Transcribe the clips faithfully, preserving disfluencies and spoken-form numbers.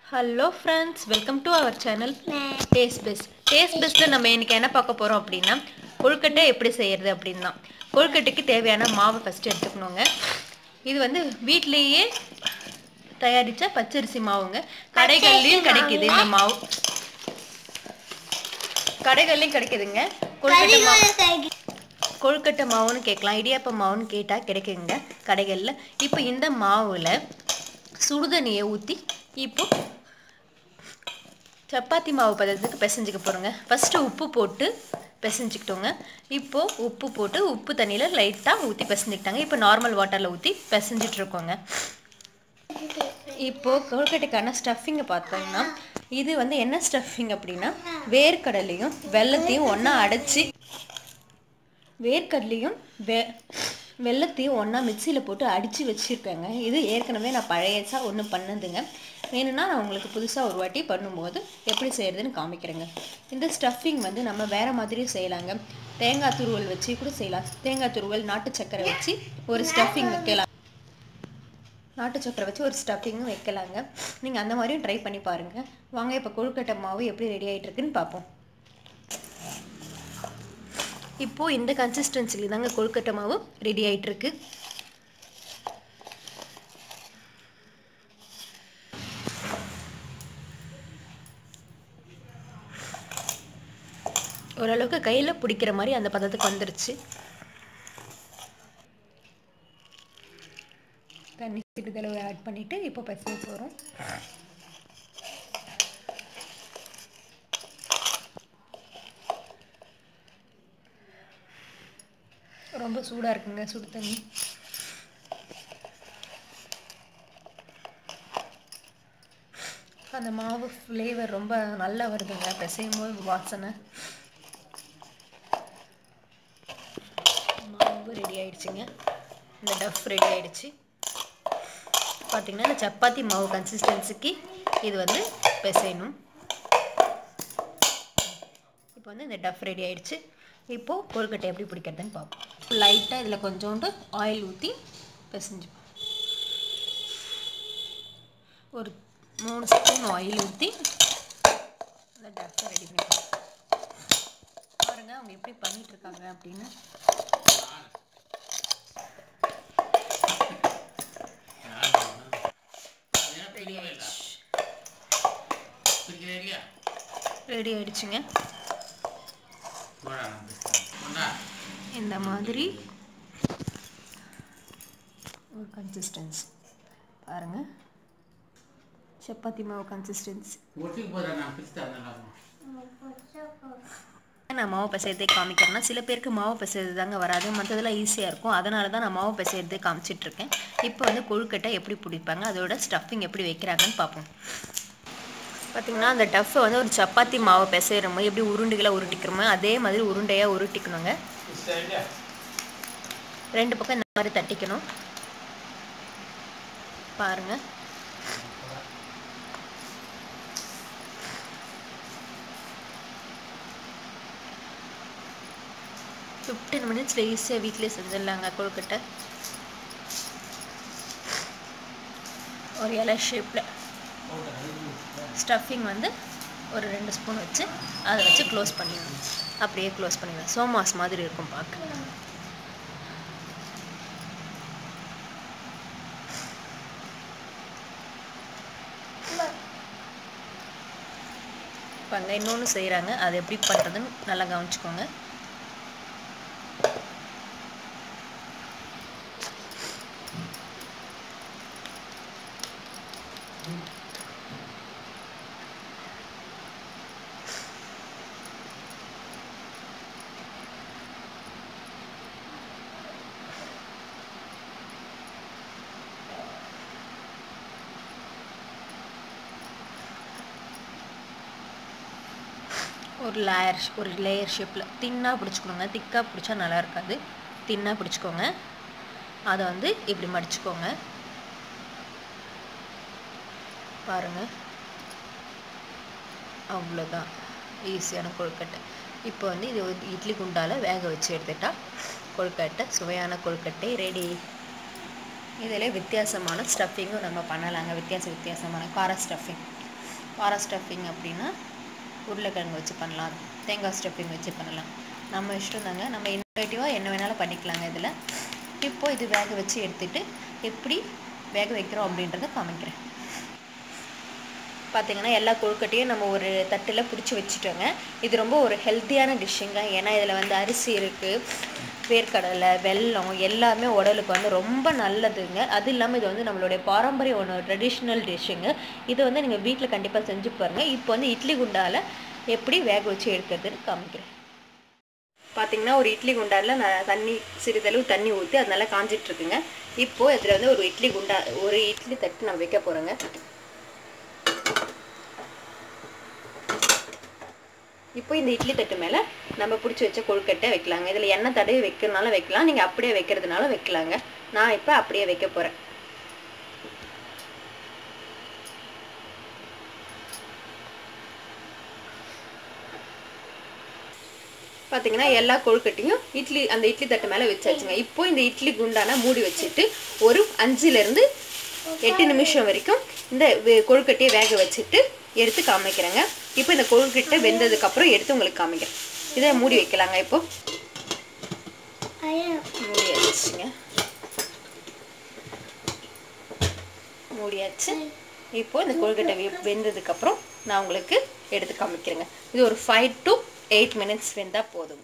Hello friends, welcome to our channel Taste Best. Taste Bestல நம்ம இன்னைக்கு என்ன பார்க்க போறோம் அப்படினா கொழுக்கட்டை எப்படி செய்யிறது அப்படினா கொழுக்கட்டைக்கு தேவையான மாவு ஃபர்ஸ்ட் எடுத்துக்கணும்ங்க. இது வந்து வீட்லயே தயாரிச்ச பச்சரிசி மாவுங்க. கடைகள்லயும் கிடைக்குது இந்த மாவு. கடைகள்லயும் கிடைக்குதுங்க. கொழுக்கட்டை மாவு கொழுக்கட்டை மாவுன்னு கேட்கலாம், இடியாப்ப மாவுன்னு கேட்டா கிடைக்குங்க கடைகள்ல. இப்போ இந்த மாவுல சுடுதண்ணியை ஊத்தி இப்போ சப்பாத்தி மாவு பதத்துக்கு பிசைஞ்சிக்க போறோங்க. ஃபர்ஸ்ட் உப்பு போட்டு பிசைஞ்சிக்கிட்டோங்க. இப்போ உப்பு போட்டு உப்பு தண்ணியில லைட்டா ஊத்தி பிசைஞ்சிக்கிட்டாங்க. இப்போ நார்மல் வாட்டர்ல ஊத்தி பிசைஞ்சிட்டு இருக்கோங்க. இப்போ கொழுக்கட்டைக்கான ஸ்டஃபிங்கை பார்த்தோம்னா இது வந்து என்ன ஸ்டஃபிங் அப்படின்னா வேர்க்கடலையும் வெல்லத்தையும் ஒன்றா அடைச்சி வேர்க்கடலையும் வெ வெல்லத்தையும் ஒன்றா மிக்சியில் போட்டு அடித்து வச்சுருக்கேங்க. இது ஏற்கனவே நான் பழையசா ஒன்று பண்ணதுங்க. வேணும்னா நான் உங்களுக்கு புதுசாக ஒரு வாட்டி பண்ணும்போது எப்படி செய்கிறதுன்னு காமிக்கிறேங்க. இந்த ஸ்டஃபிங் வந்து நம்ம வேறு மாதிரியும் செய்யலாங்க. தேங்காய் துருவல் வச்சு கூட செய்யலாம். தேங்காய் துருவல் நாட்டு சக்கரை வச்சு ஒரு ஸ்டஃபிங் வைக்கலாம். நாட்டு சக்கரை வச்சு ஒரு ஸ்டஃபிங்கும் வைக்கலாங்க. நீங்கள் அந்த மாதிரியும் ட்ரை பண்ணி பாருங்கள். வாங்க இப்போ கொழுக்கட்டை மாவு எப்படி ரெடி ஆகிட்டு இருக்குன்னு பார்ப்போம். இப்போது இந்த கன்சிஸ்டன்சியில் தாங்க கொழுக்கட்டை மாவு ரெடி ஆகிட்டு இருக்கு. ஓரளவுக்கு கையில் பிடிக்கிற மாதிரி அந்த பதத்துக்கு வந்துருச்சு. தண்ணி சிறிதளவு ஆட் பண்ணிவிட்டு இப்போ பசங்க போகிறோம். ரொம்ப சூடாக இருக்குங்க சுடு தண்ணி. அந்த மாவு ஃப்ளேவர் ரொம்ப நல்லா வருதுங்க. பிசையும் போது வாசனை. மாவு ரெடி ஆயிடுச்சுங்க. இந்த டஃப் ரெடி ஆயிடுச்சு. பார்த்தீங்கன்னா இந்த சப்பாத்தி மாவு கன்சிஸ்டன்சிக்கு இது வந்து பிசையணும். இப்போ வந்து இந்த டஃப் ரெடி ஆயிடுச்சு. இப்போது கொழுக்கட்டை எப்படி பிடிக்கிறதுன்னு பார்ப்போம். லைட்டாக இதில் கொஞ்சோண்டு ஆயில் ஊற்றி பிசைஞ்சு ஒரு மூணு ஸ்பூன் ஆயில் ஊற்றி இந்த டஃப்பை ரெடி பண்ணிக்கலாம். பாருங்கள் அவங்க எப்படி பண்ணிகிட்ருக்காங்க அப்படின்னு. ரெடி ஆயிடுச்சு ரெடி ஆயிடுச்சுங்க. இந்த மாதிரி ஒரு கன்சிஸ்டன்சி பாருங்கள். சப்பாத்தி மாவு கன்சிஸ்டன்சி. நான் மாவு பிசையறதே காமிக்கிறேன்னா சில பேருக்கு மாவு பிசைறது தாங்க வராது, மற்றதெல்லாம் ஈஸியாக இருக்கும். அதனால தான் நான் மாவு பிசையறதே காமிச்சிட்ருக்கேன். இப்போ வந்து கொழுக்கட்டை எப்படி பிடிப்பாங்க, அதோட ஸ்டஃபிங் எப்படி வைக்கிறாங்கன்னு பார்ப்போம். பார்த்திங்கன்னா அந்த டஃப்பை வந்து ஒரு சப்பாத்தி மாவு பிசைகிறோமோ எப்படி உருண்டைகளை உருட்டிக்கிறோமோ அதே மாதிரி உருண்டையாக உருட்டிக்கணுங்க. ரெண்டு பக்கம் இந்த மாதிரி தட்டிக்கணும். பாருங்கள். ஃபிஃப்டீன் மினிட்ஸில் ஈஸியாக வீட்டிலே செஞ்சிடலாங்க கொழுக்கட்டை. ஒரு இலை ஷேப்பில் ஸ்டஃபிங் வந்து ஒரு ரெண்டு ஸ்பூன் வச்சு அதை வச்சு க்ளோஸ் பண்ணிடணும். அப்படியே க்ளோஸ் பண்ணிடணும். சோமாஸ் மாதிரி இருக்கும் பார்க்க. பாருங்க இன்னொன்று செய்கிறாங்க. அது எப்படி பண்ணுறதுன்னு நல்லா கவனிச்சுக்கோங்க. ஒரு லேயர் ஒரு லேயர் ஷேப்பில் தின்னாக பிடிச்சிக்கணுங்க. திக்காக பிடிச்சா நல்லா இருக்காது. தின்னாக பிடிச்சிக்கோங்க. அதை வந்து இப்படி மடிச்சுக்கோங்க. பாருங்கள் அவ்வளோதான். ஈஸியான கொழுக்கட்டை. இப்போ வந்து இது இட்லி குண்டால வேக வச்சு எடுத்துட்டா கொழுக்கட்டை சுவையான கொழுக்கட்டை ரெடி. இதில் வித்தியாசமான ஸ்டஃபிங்கும் நம்ம பண்ணலாங்க. வித்தியாச வித்தியாசமான கார ஸ்டஃபிங். கார ஸ்டஃபிங் அப்படின்னா உருளைக்கிழங்கு வச்சு பண்ணலாம், தேங்காய் ஸ்டஃபிங் வச்சு பண்ணலாம். நம்ம இஷ்டம் தாங்க. நம்ம இன்னோவேட்டிவாக என்ன வேணாலும் பண்ணிக்கலாங்க இதில். இப்போது இது வேக வச்சு எடுத்துகிட்டு எப்படி வேக வைக்கிறோம் அப்படின்றத காமிக்கிறேன். பார்த்திங்கன்னா எல்லா கொழுக்கட்டையும் நம்ம ஒரு தட்டில் பிடிச்சி வச்சுட்டோங்க. இது ரொம்ப ஒரு ஹெல்த்தியான டிஷ்ஷுங்க. ஏன்னா இதில் வந்து அரிசி இருக்குது, வேர்க்கடலை, வெல்லம் எல்லாமே உடலுக்கு வந்து ரொம்ப நல்லதுங்க. அது இல்லாமல் இது வந்து நம்மளுடைய பாரம்பரிய உணவு, ட்ரெடிஷ்னல் டிஷ்ஷுங்க. இதை வந்து நீங்கள் வீட்டில் கண்டிப்பாக செஞ்சு பாருங்கள். இப்போ வந்து இட்லி குண்டால் எப்படி வேக வச்சு எடுக்கிறதுன்னு காமிக்கிறேன். பார்த்திங்கன்னா ஒரு இட்லி குண்டாவில் நான் தண்ணி சிறிதளவு தண்ணி ஊற்றி அது நல்லா காஞ்சிட்ருக்குங்க. இப்போது இதில் வந்து ஒரு இட்லி குண்டா ஒரு இட்லி தட்டு நான் வைக்க போகிறேங்க. இப்போ இந்த இட்லி தட்டு மேலே நம்ம பிடிச்சி வச்ச கொழுக்கட்டை வைக்கலாங்க. இதில் எண்ணெய் தடவி வைக்கிறதுனால வைக்கலாம், நீங்கள் அப்படியே வைக்கிறதுனால வைக்கலாங்க. நான் இப்போ அப்படியே வைக்க போகிறேன். பார்த்திங்கன்னா எல்லா கொழுக்கட்டையும் இட்லி அந்த இட்லி தட்டு மேலே வச்சாச்சுங்க. இப்போ இந்த இட்லி குண்டான மூடி வச்சுட்டு ஒரு அஞ்சுலேருந்து எட்டு நிமிஷம் வரைக்கும் இந்த கொழுக்கட்டையை வேக வச்சுட்டு எடுத்து காமிக்கிறேங்க. இப்போ இந்த கொழுக்கட்டை வெந்ததுக்கப்புறம் எடுத்து உங்களுக்கு காமிக்கிறேன். இதை மூடி வைக்கலாங்க. இப்போ மூடி வச்சுங்க, மூடியாச்சு. இப்போ இந்த கொழுக்கட்டை வெந்ததுக்கப்புறம் நான் உங்களுக்கு எடுத்து காமிக்கிறேங்க. இது ஒரு ஃபைவ் டு எயிட் மினிட்ஸ் வெந்தால் போதுங்க.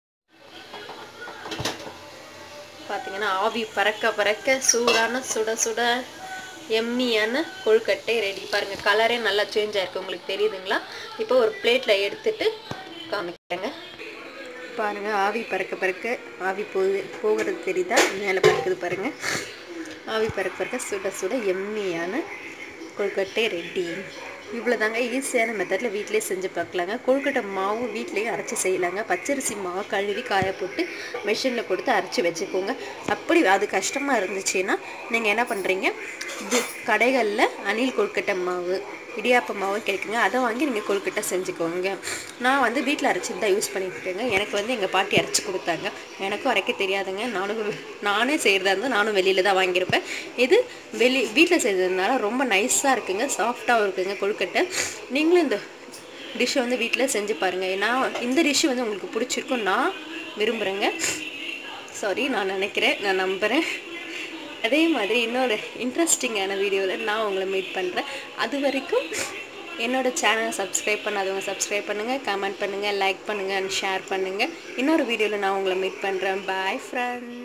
பார்த்தீங்கன்னா ஆவி பறக்க பறக்க சூடான சுட சுட எம்மியான கொழுக்கட்டை ரெடி. பாருங்கள், கலரே நல்லா சேஞ்ச் ஆகிருக்கு, உங்களுக்கு தெரியுதுங்களா? இப்போ ஒரு பிளேட்டில் எடுத்துட்டு காமிக்கிறேங்க. பாருங்கள், ஆவி பறக்க பறக்க ஆவி போகுது போகிறது தெரியுதா? மேலே பறக்குது பாருங்கள். ஆவி பறக்க பறக்க சுட சுட எம்மியான கொழுக்கட்டை ரெடி. இவ்வளோ தாங்க, ஈஸியான மெத்தடில் வீட்டிலே செஞ்சு பார்க்கலாங்க. கொழுக்கட்டை மாவு வீட்லேயே அரைச்சி செய்யலாங்க. பச்சரிசி மாவு கழுவி காய போட்டு மிஷினில் கொடுத்து அரைச்சி வச்சுக்கோங்க. அப்படி அது கஷ்டமாக இருந்துச்சுன்னா நீங்கள் என்ன பண்ணுறீங்க, இது கடைகளில் அணில் கொழுக்கட்டை மாவு, இடியாப்ப மாவு கிடைக்குங்க, அதை வாங்கி நீங்கள் கொழுக்கட்டை செஞ்சுக்கோங்க. நான் வந்து வீட்டில் அரைச்சி தான் யூஸ் பண்ணிட்டுருக்கேங்க. எனக்கு வந்து எங்கள் பாட்டி அரைச்சி கொடுத்தாங்க. எனக்கும் அரைக்க தெரியாதுங்க. நானும் நானே செய்கிறதா இருந்தால் நானும் வெளியில் தான் வாங்கியிருப்பேன். இது வெளி வீட்டில் செய்கிறதுனால ரொம்ப நைஸாக இருக்குங்க, சாஃப்டாகவும் இருக்குங்க கொழுக்கட்டை. நீங்களும் இந்த டிஷ்ஷை வந்து வீட்டில் செஞ்சு பாருங்கள். நான் இந்த டிஷ்ஷு வந்து உங்களுக்கு பிடிச்சிருக்கும் நான் விரும்புகிறேங்க. சாரி, நான் நினைக்கிறேன், நான் நம்புகிறேன். அதே மாதிரி இன்னொரு இன்ட்ரெஸ்டிங்கான வீடியோவில் நான் உங்களை மீட் பண்ணுறேன். அது வரைக்கும் என்னோடய சேனலை சப்ஸ்கிரைப் பண்ணாதவங்க சப்ஸ்கிரைப் பண்ணுங்கள், கமெண்ட் பண்ணுங்கள், லைக் பண்ணுங்கள் அண்ட் ஷேர் பண்ணுங்கள். இன்னொரு வீடியோவில் நான் உங்களை மீட் பண்ணுறேன். Bye friend.